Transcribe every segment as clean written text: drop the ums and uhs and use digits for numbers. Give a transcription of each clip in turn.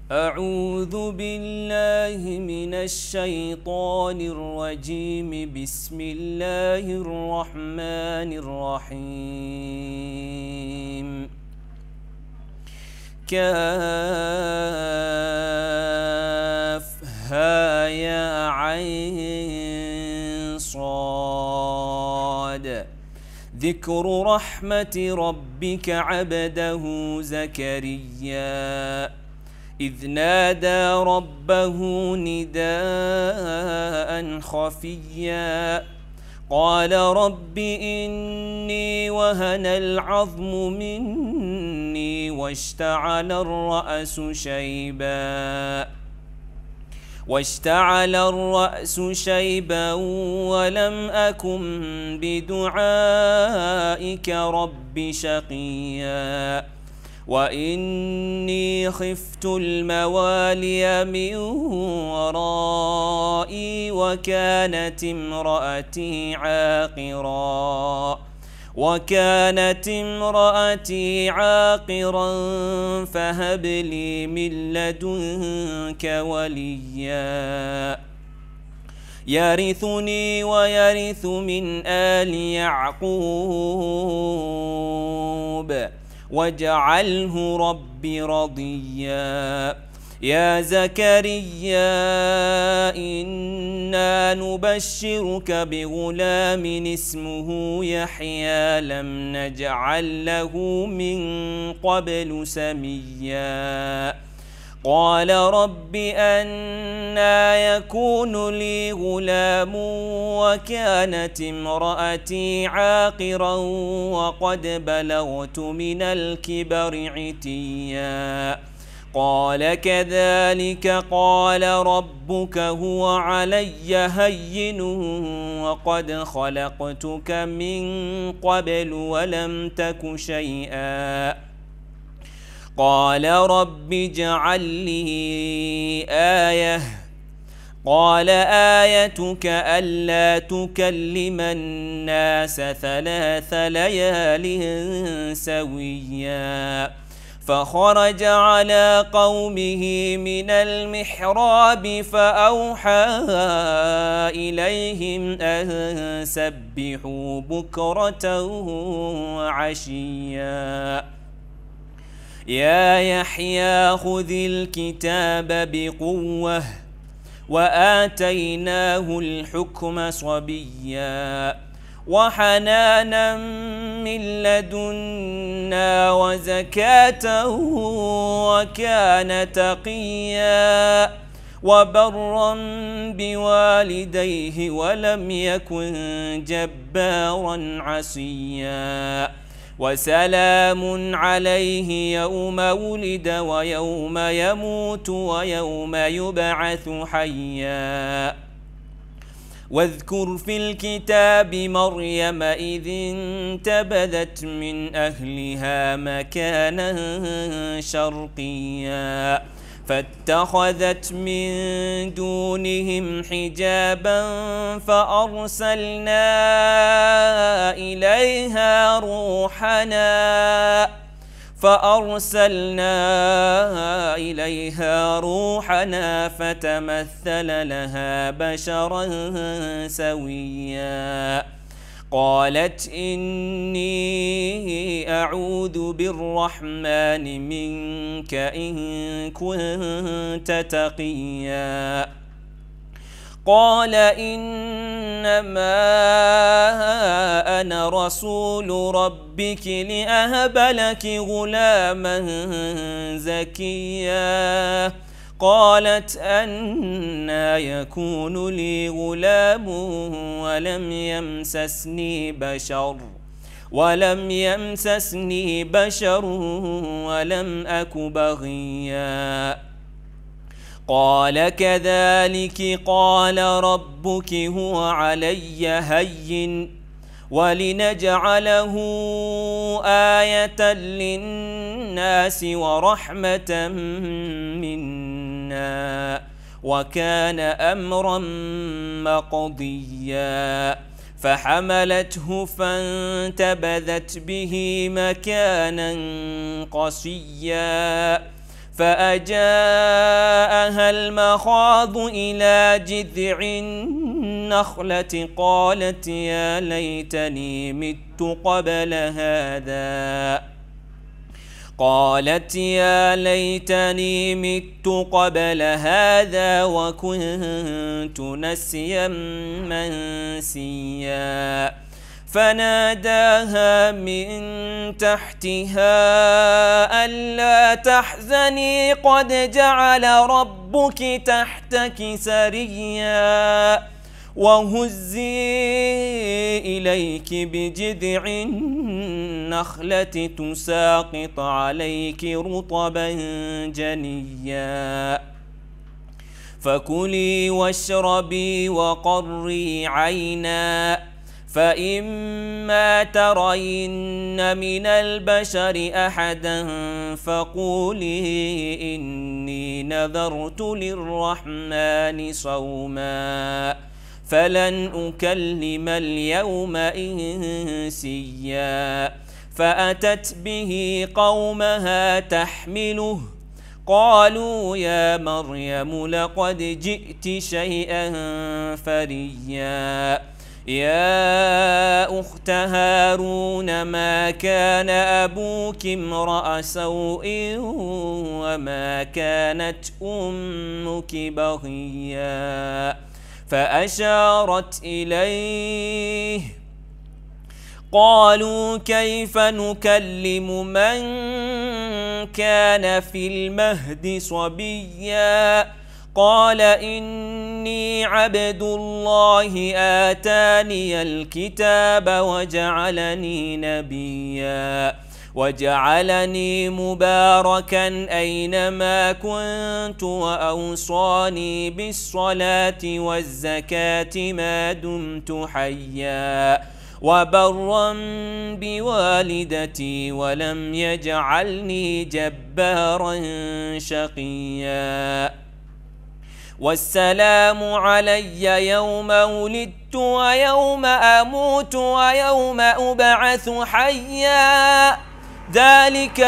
أعوذ بالله من الشيطان الرجيم. بسم الله الرحمن الرحيم. كافها يا عين صاد. ذكر رحمة ربك عبده زكريا إذ نادى ربه نداء خفيا قال رب إني وهن العظم مني واشتعل الرأس شيبا ولم أكن بدعائك رب شقيا وإني خفت الموالي من ورائي وكانت امرأتي عاقرا فهب لي من لدنك وليا يرثني ويرث من آل يعقوب واجعله رب رضيا. يا زكريا إنا نبشرك بغلام اسمه يحيى لم نجعل له من قبل سميا قال رب أنى يكون لي غلام وكانت امرأتي عاقرا وقد بلغت من الكبر عتيا قال كذلك قال ربك هو علي هين وقد خلقتك من قبل ولم تك شيئا قال رب اجعل لي آية قال آيتك ألا تكلم الناس 3 ليال سويا فخرج على قومه من المحراب فأوحى إليهم أن سبحوا بكرة وعشيا يا يحيى خذ الكتاب بقوة وآتيناه الحكم صبيا وحنانا من لدنا وزكاة وكان تقيا وبرا بوالديه ولم يكن جبارا عصيا وسلام عليه يوم ولد ويوم يموت ويوم يبعث حيا واذكر في الكتاب مريم إذ انتبذت من أهلها مكانا شرقيا فاتخذت من دونهم حجابا فأرسلنا إليها روحنا فتمثل لها بشرا سويا قالت إني أعوذ بالرحمن منك إن كنت تقيا قال إنما أنا رسول ربك لأهب لك غلاما زكيا قالت أنى يكون لي غلام ولم يمسسني بشر ولم أك بغيا قال كذلك قال ربك هو علي هين ولنجعله آية للناس ورحمة منا وكان أمرا مقضيا فحملته فانتبذت به مكانا قصيا فأجاءها المخاض إلى جذع النخلة قالت يا ليتني مت قبل هذا وكنت نسيا منسيا فناداها من تحتها ألا تحزني قد جعل ربك تحتك سريا وهزي إليك بجذع النخلة تساقط عليك رطبا جنيا فكلي واشربي وقري عينا فإما ترين من البشر أحدا فقولي إني نذرت للرحمن صوما فلن أكلم اليوم إنسيا فأتت به قومها تحمله قالوا يا مريم لقد جئت شيئا فريا يا أخت هارون ما كان أبوك امرأ سوء وما كانت أمك بغيا فأشارت إليه قالوا كيف نكلم من كان في المهد صبيا قال إني عبد الله آتاني الكتاب وجعلني نبيا وجعلني مباركا أينما كنت وأوصاني بالصلاة والزكاة ما دمت حيا وبرا بوالدتي ولم يجعلني جبارا شقيا والسلام علي يوم ولدت ويوم أموت ويوم أبعث حيا ذلك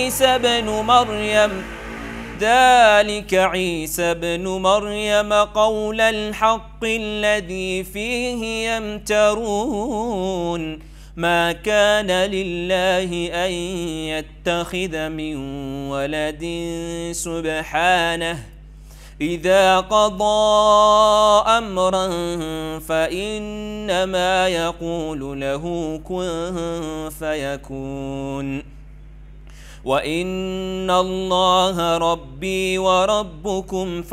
عيسى بن مريم قول الحق الذي فيه يمترون ما كان لله أن يتخذ من ولد سبحانه إذا قضى أمرا فإنما يقول له كن فيكون وإن الله ربي وربكم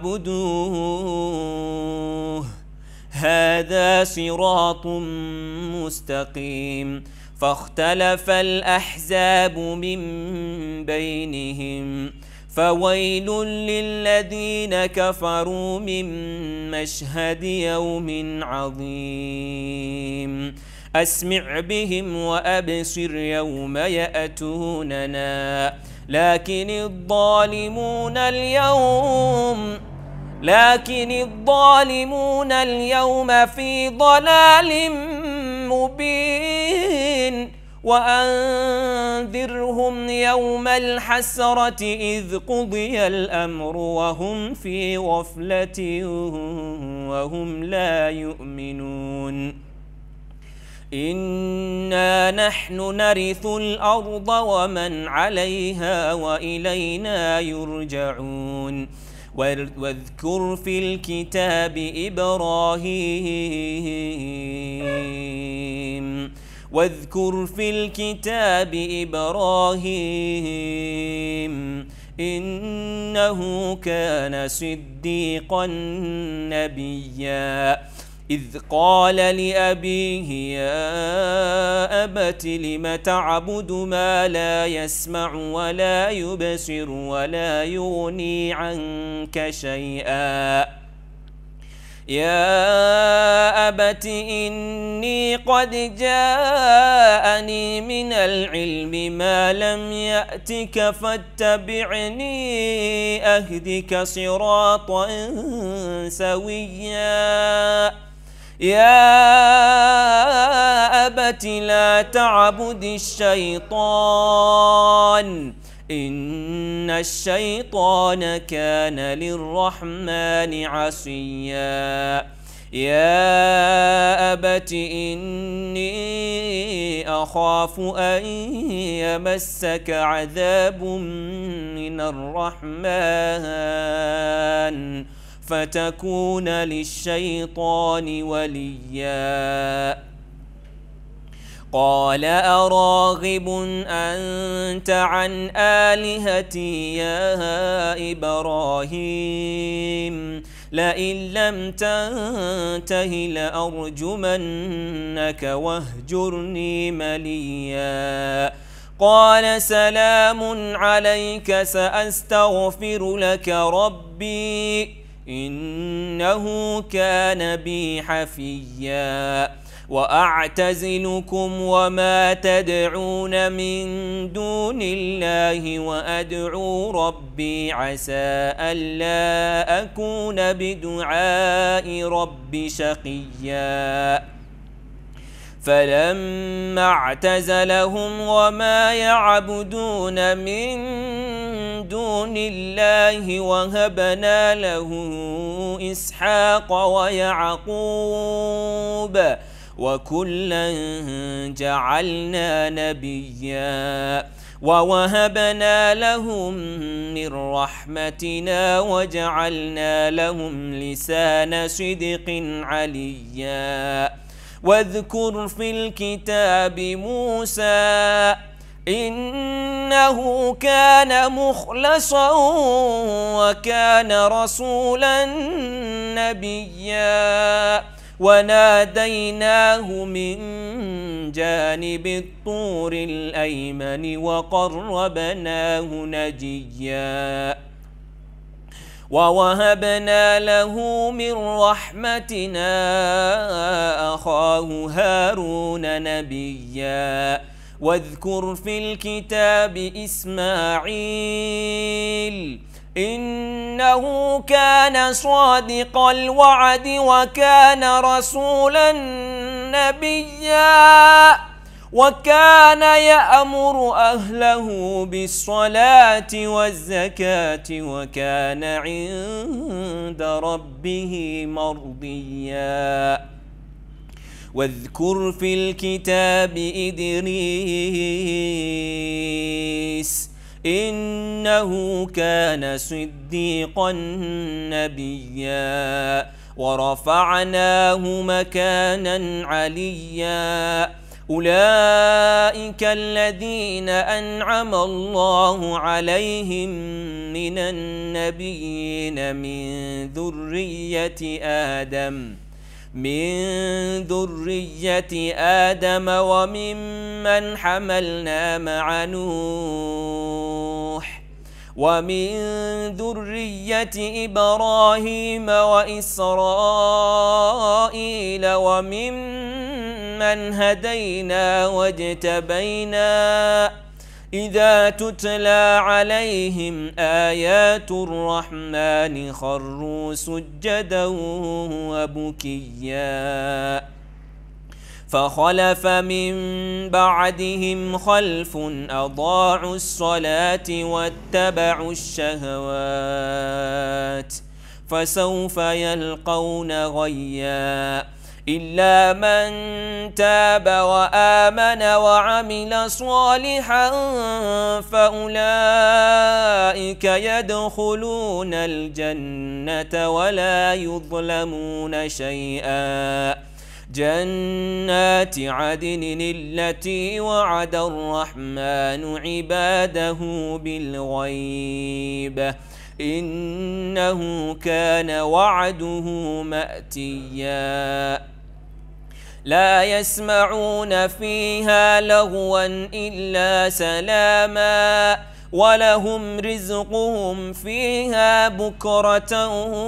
فاعبدوه هذا صراط مستقيم فاختلف الأحزاب من بينهم فويل للذين كفروا من مشهد يوم عظيم أسمع بهم وأبصر يوم يأتوننا لكن الظالمون اليوم في ضلال مبين وأنذرهم يوم الحسرة إذ قضي الأمر وهم في غفلة وهم لا يؤمنون إنا نحن نرث الأرض ومن عليها وإلينا يرجعون واذكر في الكتاب إبراهيم إنه كان صديقا نبيا إذ قال لأبيه يا أبت لم تعبد ما لا يسمع ولا يبصر ولا يغني عنك شيئا يا أبت إني قد جاءني من العلم ما لم يأتك فاتبعني أهدك صراطا سويا يا أبت لا تعبد الشيطان إن الشيطان كان للرحمن عصيا يا أبت إني أخاف أن يمسك عذاب من الرحمن فتكون للشيطان وليا قال أراغب أنت عن آلهتي يا إبراهيم لئن لم تنته لأرجمنك واهجرني مليا قال سلام عليك سأستغفر لك ربي إنه كان بي حفيا وأعتزلكم وما تدعون من دون الله وأدعو ربي عسى ألا أكون بدعاء ربي شقيا فلما اعتزلهم وما يعبدون من دون الله وهبنا له إسحاق ويعقوب وكلا جعلنا نبيا ووهبنا لهم من رحمتنا وجعلنا لهم لسان صدق عليا واذكر في الكتاب موسى إنه كان مخلصا وكان رسولا نبيا وناديناه من جانب الطور الأيمن وقربناه نجيا ووهبنا له من رحمتنا أخاه هارون نبيا واذكر في الكتاب إسماعيل إنه كان صادق الوعد وكان رسولا نبيا وكان يأمر أهله بالصلاة والزكاة وكان عند ربه مرضيا واذكر في الكتاب إدريس إنه كان صديقا نبيا ورفعناه مكانا عليا أولئك الذين أنعم الله عليهم من النبيين من ذرية آدم وممن حملنا مع نوح ومن ذرية إبراهيم وإسرائيل وممن هدينا واجتبينا إذا تتلى عليهم آيات الرحمن خروا سجدا وبكيا فخلف من بعدهم خلف أضاعوا الصلاة واتبعوا الشهوات فسوف يلقون غيا إلا من تاب وآمن وعمل صالحا فأولئك يدخلون الجنة ولا يظلمون شيئا جنات عدن التي وعد الرحمن عباده بالغيب إنه كان وعده مأتيا لا يسمعون فيها لغوا إلا سلاما ولهم رزقهم فيها بكرة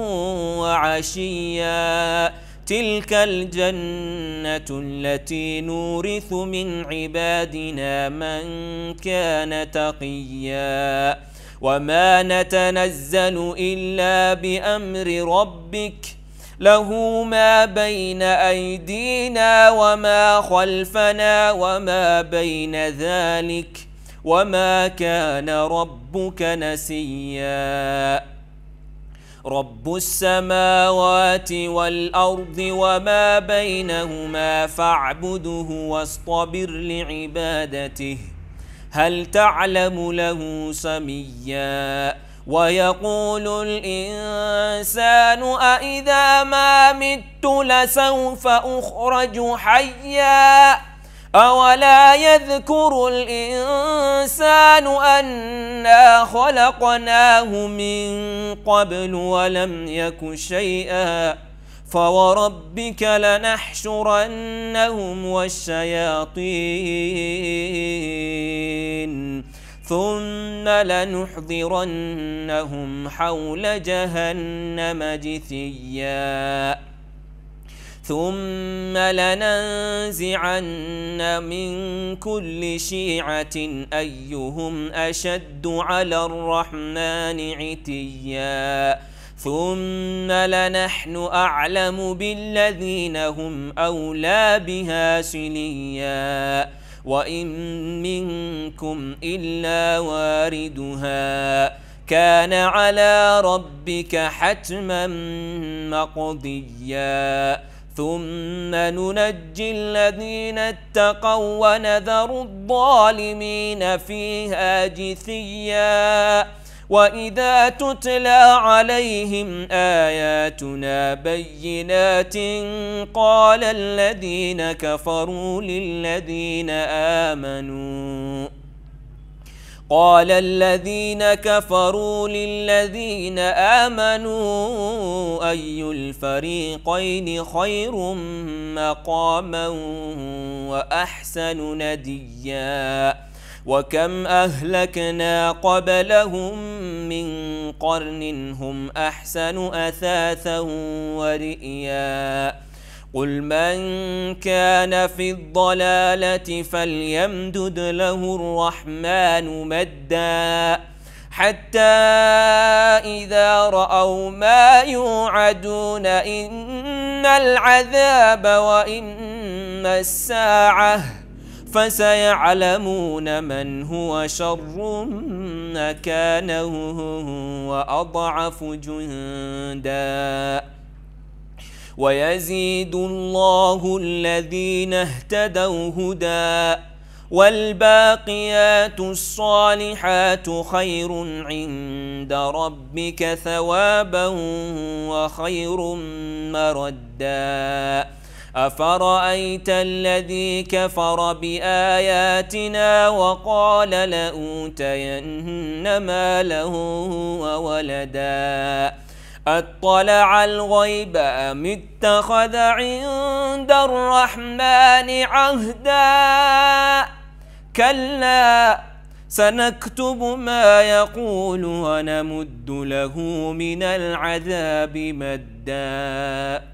وعشيا تلك الجنة التي نورث من عبادنا من كان تقيا وما نتنزل إلا بأمر ربك له ما بين أيدينا وما خلفنا وما بين ذلك وما كان ربك نسيا رب السماوات والأرض وما بينهما فاعبده واصطبر لعبادته هل تعلم له سميا ويقول الإنسان أإذا ما مت لسوف أخرج حيا أولا يذكر الإنسان أنا خلقناه من قبل ولم يك شيئا فوربك لنحشرنهم والشياطين ثم لنحضرنهم حول جهنم جثيا ثم لننزعن من كل شيعة أيهم أشد على الرحمن عتيا ثم لنحن أعلم بالذين هم أولى بها سليا وإن منكم إلا واردها كان على ربك حتما مقضيا ثم ننجي الذين اتقوا ونذر الظالمين فيها جثيا وإذا تتلى عليهم آياتنا بينات قال الذين كفروا للذين آمنوا أي الفريقين خير مقاما وأحسن نديا وكم أهلكنا قبلهم من قرن هم أحسن أثاثا ورئيا قل من كان في الضلالة فليمدد له الرحمن مدا حتى إذا رأوا ما يوعدون إما العذاب وإما الساعة فسيعلمون من هو شر مكانا وأضعف جندا ويزيد الله الذين اهتدوا هدى والباقيات الصالحات خير عند ربك ثوابا وخير مردا أفرأيت الذي كفر بآياتنا وقال لأوتين مالا وولدا أطلع الغيب أم اتخذ عند الرحمن عهدا كلا سنكتب ما يقول ونمد له من العذاب مدا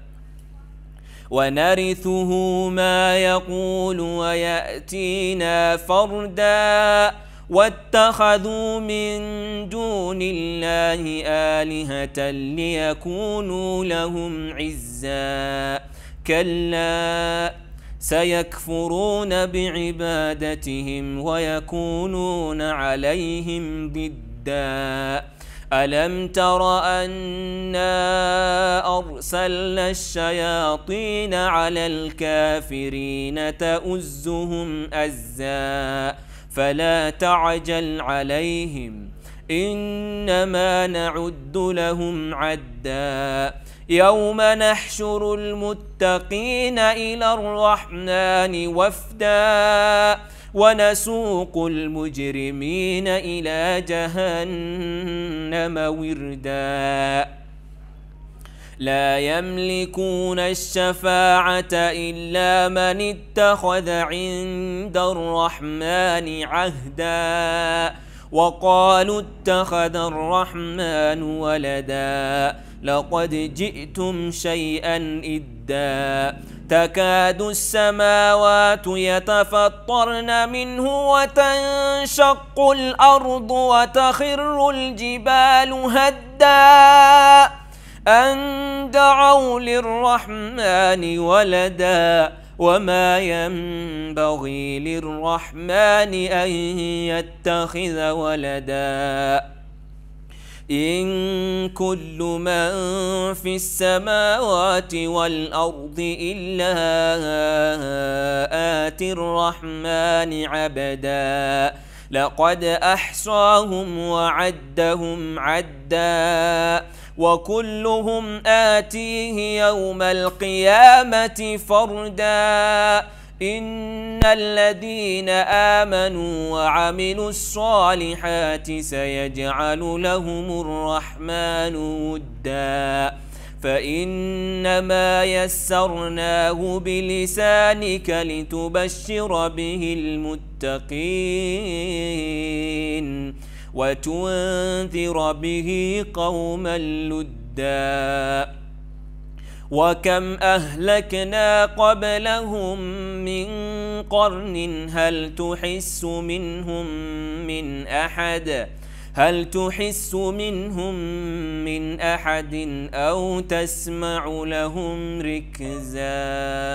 ونرثه ما يقول ويأتينا فردا واتخذوا من دون الله آلهة ليكونوا لهم عزا كلا سيكفرون بعبادتهم ويكونون عليهم ضدا ألم تر أنا أرسلنا الشياطين على الكافرين تؤزهم أزا فلا تعجل عليهم إنما نعد لهم عدا يوم نحشر المتقين إلى الرحمن وفدا ونسوق المجرمين إلى جهنم وردا لا يملكون الشفاعة إلا من اتخذ عند الرحمن عهدا وقالوا اتخذ الرحمن ولدا لقد جئتم شيئا إدا تكاد السماوات يتفطرن منه وتنشق الأرض وتخر الجبال هدا أن دعوا للرحمن ولدا وما ينبغي للرحمن أن يتخذ ولدا إن كل من في السماوات والأرض إلا آتي الرحمن عبدا لقد أحصاهم وعدهم عدا وكلهم آتيه يوم القيامة فردا إن الذين آمنوا وعملوا الصالحات سيجعل لهم الرحمن ودا فإنما يسرناه بلسانك لتبشر به المتقين وتنذر به قوما لدا وكم أهلكنا قبلهم من قرن هل تحس منهم من أحد أو تسمع لهم ركزا.